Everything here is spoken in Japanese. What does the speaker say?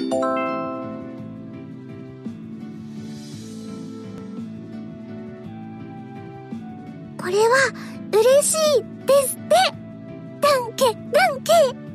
これは嬉しいですって。ダンケ、ダンケ。